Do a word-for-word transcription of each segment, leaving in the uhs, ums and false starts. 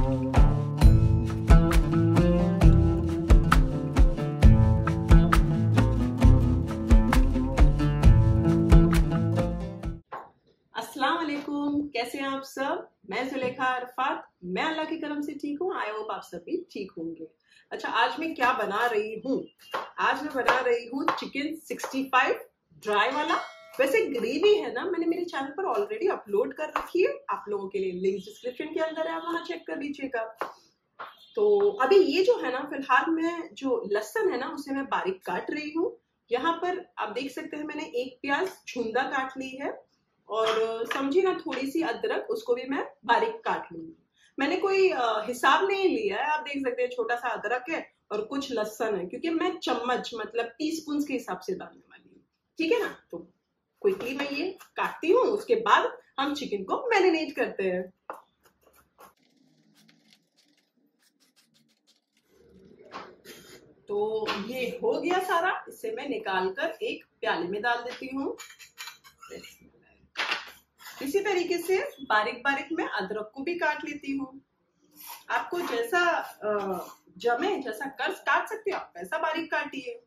अस्सलाम वालेकुम, कैसे हैं आप सब। मैं जुलेखा अरफात, मैं अल्लाह के करम से ठीक हूँ। आई होप आप सब भी ठीक होंगे। अच्छा, आज मैं क्या बना रही हूँ? आज मैं बना रही हूँ चिकन सिक्सटी फाइव ड्राई वाला। वैसे ग्रेवी है ना, मैंने मेरे चैनल पर ऑलरेडी अपलोड कर रखी है, आप लोगों के लिए लिंक डिस्क्रिप्शन के अंदर है, आप वहाँ चेक कर लीजिएगा। तो अभी ये जो है ना, फिलहाल मैं जो लहसुन है ना उसे मैं बारीक काट रही हूँ। यहाँ पर आप देख सकते हैं मैंने एक प्याज छुंदा काट ली है, और समझिए ना थोड़ी सी अदरक, उसको भी मैं बारीक काट लूंगी। मैंने कोई हिसाब नहीं लिया है, आप देख सकते हैं छोटा सा अदरक है और कुछ लहसुन है, क्योंकि मैं चम्मच मतलब टीस्पून के हिसाब से डालने वाली हूँ, ठीक है ना। तो क्विकली मैं ये काटती हूँ, उसके बाद हम चिकन को मैरिनेट करते हैं। तो ये हो गया सारा, इसे मैं निकाल कर एक प्याले में डाल देती हूँ। इसी तरीके से बारीक बारीक मैं अदरक को भी काट लेती हूँ। आपको जैसा जमे, जैसा कर काट सकते हो आप वैसा बारीक काटिए।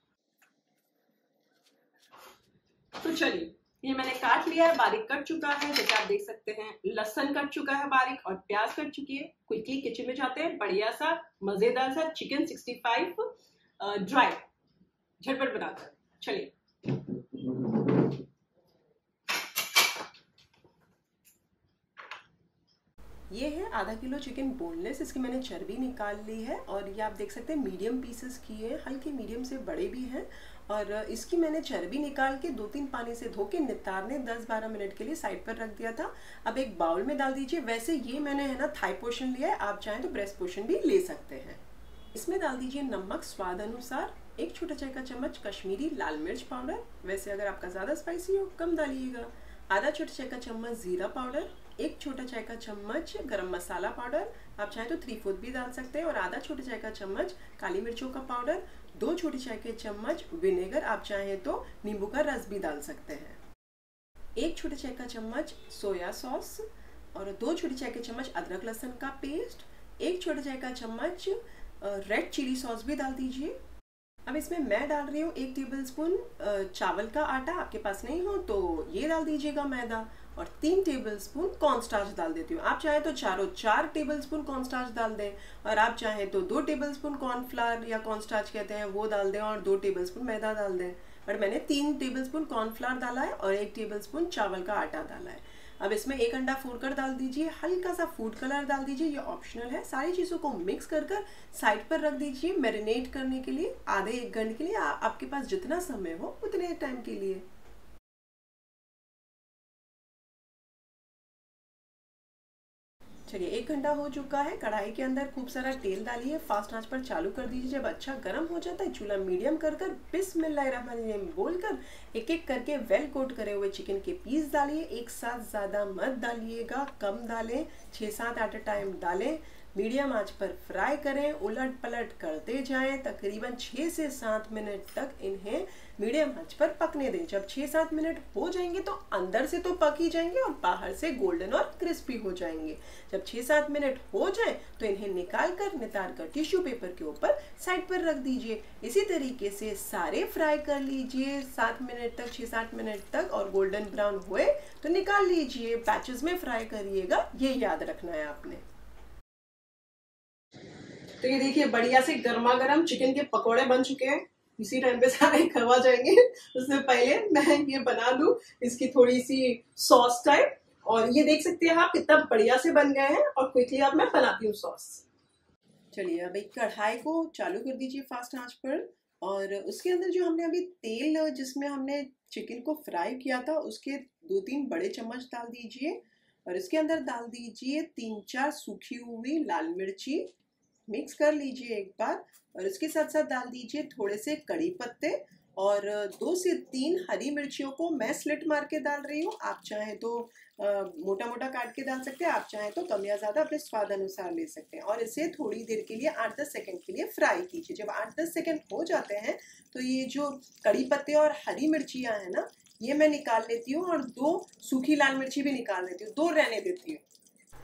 तो चलिए, ये मैंने काट लिया है, बारीक कट चुका है, जैसे आप देख सकते हैं। लहसुन कट चुका है बारीक और प्याज कट चुकी है। क्विकली किचन में जाते हैं, बढ़िया सा मजेदार सा चिकन सिक्सटी फाइव ड्राई झटपट बनाकर। चलिए, ये है आधा किलो चिकन बोनलेस, इसकी मैंने चर्बी निकाल ली है, और ये आप देख सकते हैं मीडियम पीसेस किए हैं, हल्के मीडियम से बड़े भी हैं। और इसकी मैंने चर्बी निकाल के दो तीन पानी से धो के नितारने दस बारह मिनट के लिए साइड पर रख दिया था। अब एक बाउल में डाल दीजिए। वैसे ये मैंने है ना थाई पोर्शन लिया है, आप चाहें तो ब्रेस्ट पोर्शन भी ले सकते हैं। इसमें डाल दीजिए नमक स्वाद अनुसार, एक छोटा चाय का चम्मच कश्मीरी लाल मिर्च पाउडर, वैसे अगर आपका ज़्यादा स्पाइसी हो कम डालिएगा। आधा छोटा चाय का चम्मच जीरा पाउडर, एक छोटा चाय का चम्मच गरम मसाला पाउडर, आप चाहें तो थ्री फोर्थ भी डाल सकते हैं, और आधा छोटा चाय का चम्मच काली मिर्चों का पाउडर, दो छोटे चाय के चम्मच विनेगर, आप चाहें तो नींबू का रस भी डाल सकते हैं, एक छोटे चाय का चम्मच सोया सॉस, और दो छोटे चाय के चम्मच अदरक लहसुन का पेस्ट, एक छोटे चाय का चम्मच रेड चिली सॉस भी डाल दीजिए। अब इसमें मैं डाल रही हूँ एक टेबलस्पून चावल का आटा, आपके पास नहीं हो तो ये डाल दीजिएगा मैदा, और तीन टेबलस्पून कॉर्नस्टार्च डाल देती हूँ। आप चाहें तो चारों चार टेबलस्पून कॉर्नस्टार्च डाल दें, और आप चाहें तो दो टेबलस्पून कॉर्नफ्लावर या कॉर्नस्टार्च कहते हैं वो डाल दें, और दो टेबलस्पून मैदा डाल दें। बट मैंने तीन टेबलस्पून कॉर्नफ्लावर डाला है और एक टेबलस्पून चावल का आटा डाला है। अब इसमें एक अंडा फोड़कर डाल दीजिए, हल्का सा फूड कलर डाल दीजिए, ये ऑप्शनल है। सारी चीज़ों को मिक्स कर कर साइड पर रख दीजिए मैरिनेट करने के लिए, आधे एक घंटे के लिए, आ, आपके पास जितना समय हो उतने टाइम के लिए। चलिए, एक घंटा हो चुका है। कढ़ाई के अंदर खूब सारा तेल डालिए, फास्ट आंच पर चालू कर दीजिए। जब अच्छा गर्म हो जाता है चूल्हा मीडियम कर कर बिस्मिल्लाहिर्रहमानिर्रहीम बोलकर एक एक करके वेल कोट करे हुए चिकन के पीस डालिए। एक साथ ज़्यादा मत डालिएगा, कम डालें, छः सात एट अ टाइम डालें। मीडियम आंच पर फ्राई करें, उलट पलट करते जाएं, तकरीबन छः से सात मिनट तक इन्हें मीडियम आंच पर पकने दें। जब छः सात मिनट हो जाएंगे तो अंदर से तो पक ही जाएंगे और बाहर से गोल्डन और क्रिस्पी हो जाएंगे। जब छः सात मिनट हो जाए तो इन्हें निकाल कर नितार कर टिश्यू पेपर के ऊपर साइड पर रख दीजिए। इसी तरीके से सारे फ्राई कर लीजिए सात मिनट तक, छः सात मिनट तक, और गोल्डन ब्राउन हुए तो निकाल लीजिए। बैचेस में फ्राई करिएगा, ये याद रखना है आपने। तो ये देखिए, बढ़िया से गर्मा गर्म चिकन के पकोड़े बन चुके हैं। इसी टाइम पे सारे खवा जाएंगे, उससे पहले मैं ये बना लूं इसकी थोड़ी सी सॉस टाइप। और ये देख सकते हैं आप कितना बढ़िया से बन गए हैं, और क्विकली अब मैं बनाती हूँ सॉस। चलिए, अब एक कढ़ाई को चालू कर दीजिए फास्ट आंच पर, और उसके अंदर जो हमने अभी तेल जिसमें हमने चिकन को फ्राई किया था उसके दो तीन बड़े चम्मच डाल दीजिए, और इसके अंदर डाल दीजिए तीन चार सूखी हुई लाल मिर्ची, मिक्स कर लीजिए एक बार, और इसके साथ साथ डाल दीजिए थोड़े से कड़ी पत्ते, और दो से तीन हरी मिर्चियों को मैं स्लिट मार के डाल रही हूँ। आप चाहें तो आ, मोटा मोटा काट के डाल सकते हैं, आप चाहें तो कम या ज़्यादा अपने स्वाद अनुसार ले सकते हैं। और इसे थोड़ी देर के लिए आठ दस सेकंड के लिए फ्राई कीजिए। जब आठ दस सेकंड हो जाते हैं तो ये जो कड़ी पत्ते और हरी मिर्चियाँ हैं ना, ये मैं निकाल लेती हूँ, और दो सूखी लाल मिर्ची भी निकाल लेती हूँ, दो रहने देती हूँ।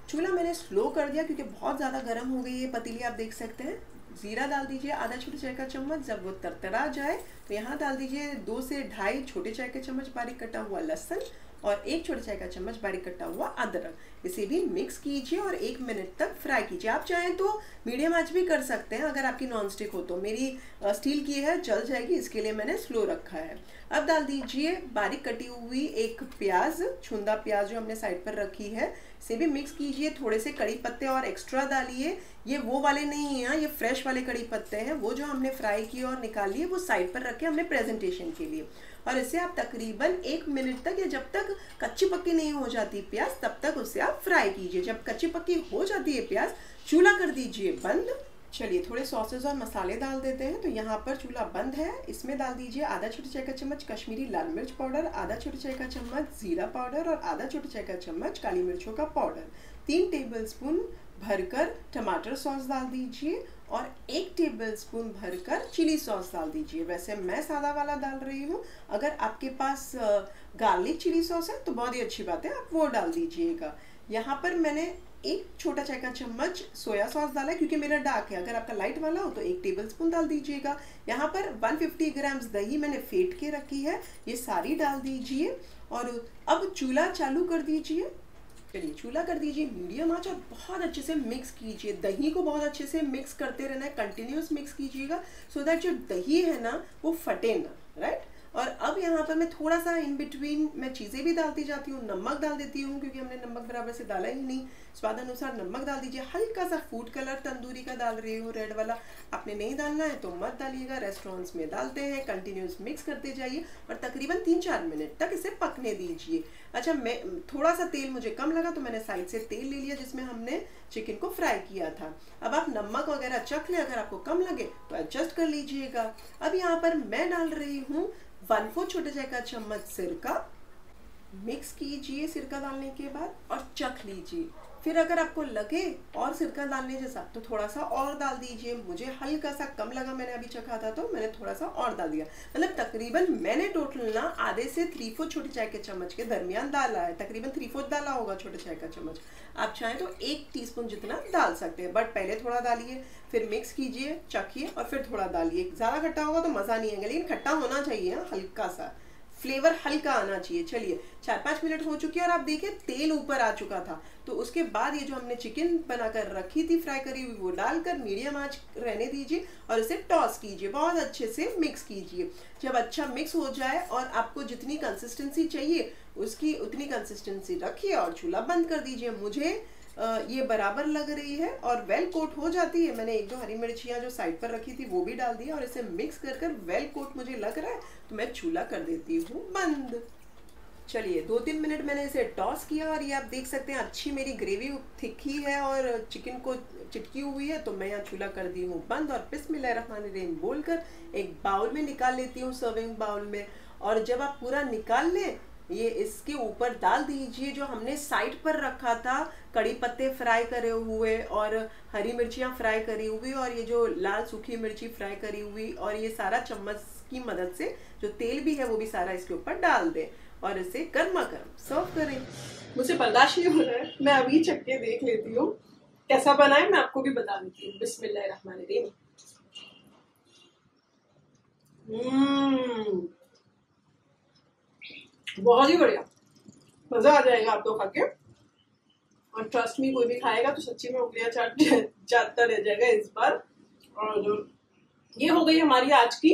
चूल्हा मैंने स्लो कर दिया क्योंकि बहुत ज़्यादा गर्म हो गई है पतीली, आप देख सकते हैं। जीरा डाल दीजिए आधा छोटे चाय का चम्मच। जब वो तरतरा जाए तो यहाँ डाल दीजिए दो से ढाई छोटे चाय के चम्मच बारीक कटा हुआ लहसुन और एक छोटे चाय का चम्मच बारीक कटा हुआ अदरक। इसे भी मिक्स कीजिए और एक मिनट तक फ्राई कीजिए। आप चाहें तो मीडियम आंच भी कर सकते हैं, अगर आपकी नॉन स्टिक हो तो। मेरी स्टील की है, जल जाएगी, इसके लिए मैंने स्लो रखा है। अब डाल दीजिए बारीक कटी हुई एक प्याज, छुंदा प्याज जो हमने साइड पर रखी है, इसे भी मिक्स कीजिए। थोड़े से कड़ी पत्ते और एक्स्ट्रा डालिए, ये वो वाले नहीं हैं, ये फ्रेश वाले कड़ी पत्ते हैं। वो जो हमने फ्राई किए और निकाल लिए वो साइड पर रखे हमने प्रेजेंटेशन के लिए। और इसे आप तकरीबन एक मिनट तक या जब तक कच्ची पक्की नहीं हो जाती प्याज तब तक उसे आप फ्राई कीजिए। जब कच्ची पक्की हो जाती है प्याज, चूल्हा कर दीजिए बंद। चलिए थोड़े सॉसेस और मसाले डाल देते हैं। तो यहाँ पर चूल्हा बंद है। इसमें डाल दीजिए आधा छोटे चाय का चम्मच कश्मीरी लाल मिर्च पाउडर, आधा छोटे चाय का चम्मच जीरा पाउडर और आधा छोटे चाय का चम्मच काली मिर्चों का पाउडर। तीन टेबलस्पून भरकर टमाटर सॉस डाल दीजिए और एक टेबलस्पून भरकर चिली सॉस डाल दीजिए। वैसे मैं सादा वाला डाल रही हूँ, अगर आपके पास गार्लिक चिली सॉस है तो बहुत ही अच्छी बात है, आप वो डाल दीजिएगा। यहाँ पर मैंने एक छोटा चाय का चम्मच सोया सॉस डाला है क्योंकि मेरा डार्क है। अगर आपका लाइट वाला हो तो एक टेबलस्पून डाल दीजिएगा। यहाँ पर एक सौ पचास ग्राम्स दही मैंने फेंट के रखी है, ये सारी डाल दीजिए और अब चूल्हा चालू कर दीजिए। चलिए चूल्हा कर दीजिए मीडियम आंच और बहुत अच्छे से मिक्स कीजिए। दही को बहुत अच्छे से मिक्स करते रहना है, कंटिन्यूस मिक्स कीजिएगा सो दैट जो दही है ना वो फटे ना, राइट। और अब यहाँ पर मैं थोड़ा सा इन बिटवीन मैं चीज़ें भी डालती जाती हूँ। नमक डाल देती हूँ क्योंकि हमने नमक बराबर से डाला ही नहीं। स्वाद अनुसार नमक डाल दीजिए। हल्का सा फूड कलर तंदूरी का डाल रही हूँ, रेड वाला। आपने नहीं डालना है तो मत डालिएगा, रेस्टोरेंट्स में डालते हैं। कंटिन्यूस मिक्स करते जाइए और तकरीबन तीन चार मिनट तक इसे पकने दीजिए। अच्छा, मैं थोड़ा सा तेल मुझे कम लगा तो मैंने साइड से तेल ले लिया जिसमें हमने चिकन को फ्राई किया था। अब आप नमक वगैरह चख लें, अगर आपको कम लगे तो एडजस्ट कर लीजिएगा। अब यहाँ पर मैं डाल रही हूँ वन फोर्थ छोटे चाय का चम्मच सिरका। मिक्स कीजिए सिरका डालने के बाद और चख लीजिए। फिर अगर आपको लगे और सिरका डालने जैसा तो थोड़ा सा और डाल दीजिए। मुझे हल्का सा कम लगा, मैंने अभी चखा था तो मैंने थोड़ा सा और डाल दिया। मतलब तकरीबन मैंने टोटल ना आधे से थ्री फोर्थ छोटे चाय के चम्मच के दरमियान डाला है। तकरीबन थ्री फोर्थ डाला होगा छोटे चाय का चम्मच। आप चाहें तो एक टीस्पून जितना डाल सकते हैं, बट पहले थोड़ा डालिए, फिर मिक्स कीजिए, चखिए और फिर थोड़ा डालिए। ज़्यादा खट्टा होगा तो मज़ा नहीं आएगा, लेकिन खट्टा होना चाहिए, हल्का सा फ्लेवर हल्का आना चाहिए। चलिए चार पाँच मिनट हो चुकी है और आप देखिए तेल ऊपर आ चुका था। तो उसके बाद ये जो हमने चिकन बनाकर रखी थी फ्राई करी हुई वो डालकर मीडियम आंच रहने दीजिए और इसे टॉस कीजिए, बहुत अच्छे से मिक्स कीजिए। जब अच्छा मिक्स हो जाए और आपको जितनी कंसिस्टेंसी चाहिए उसकी उतनी कंसिस्टेंसी रखिए और चूल्हा बंद कर दीजिए। मुझे ये बराबर लग रही है और वेल कोट हो जाती है। मैंने एक दो हरी मिर्चियाँ जो साइड पर रखी थी वो भी डाल दी और इसे मिक्स कर कर वेल कोट मुझे लग रहा है तो मैं चूल्हा कर देती हूँ बंद। चलिए दो तीन मिनट मैंने इसे टॉस किया और ये आप देख सकते हैं अच्छी मेरी ग्रेवी थिकी है और चिकन को चिटकी हुई है। तो मैं यहाँ चूल्हा कर दी हूँ बंद और बिस्मिल्लाहिर्रहमानिर्रहीम बोलकर एक बाउल में निकाल लेती हूँ, सर्विंग बाउल में। और जब आप पूरा निकाल लें ये इसके ऊपर डाल दीजिए जो हमने साइड पर रखा था, कड़ी पत्ते फ्राई करे हुए और हरी मिर्चियाँ फ्राई करी हुई और ये जो लाल सूखी मिर्ची फ्राई करी हुई, और ये सारा चम्मच की मदद से जो तेल भी है वो भी सारा इसके ऊपर डाल दें और इसे गर्मा गर्म सर्व करें। मुझे बर्दाश्त नहीं हो रहा है, मैं अभी चख के देख लेती हूँ कैसा बना है, मैं आपको भी बता देती हूँ। बिस्मिल्लाहिर्रहमानिर्रहीम। हम्म, बहुत ही बढ़िया, मजा आ जाएगा आपको खा के। और ट्रस्ट मी, कोई भी खाएगा तो सच्ची में उंगलियां चाट चाटता रह जाएगा इस बार। और जो ये हो गई हमारी आज की,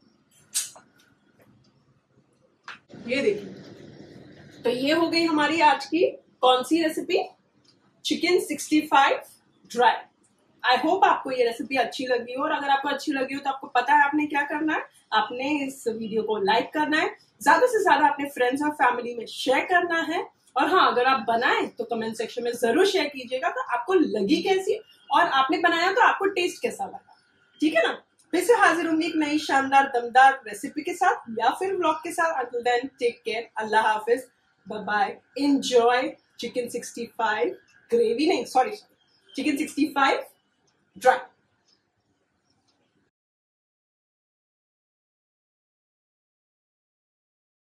ये देखिए, तो ये हो गई हमारी आज की कौन सी recipe, chicken sixty five dry. I hope आपको ये रेसिपी अच्छी लगी हो, और अगर आपको अच्छी लगी हो तो आपको पता है आपने क्या करना है, आपने इस वीडियो को लाइक करना है, ज्यादा से ज्यादा अपने फ्रेंड्स और फैमिली में शेयर करना है। और हाँ, अगर आप बनाएं तो कमेंट सेक्शन में जरूर शेयर कीजिएगा तो आपको लगी कैसी और आपने बनाया तो आपको टेस्ट कैसा लगा, ठीक है ना। फिर से हाजिर होंगे एक नई शानदार दमदार रेसिपी के साथ या फिर व्लॉग के साथ। अंटिल देन टेक केयर, अल्लाह हाफिज, bye bye, enjoy chicken sixty five gravy, नहीं sorry chicken sixty five dry.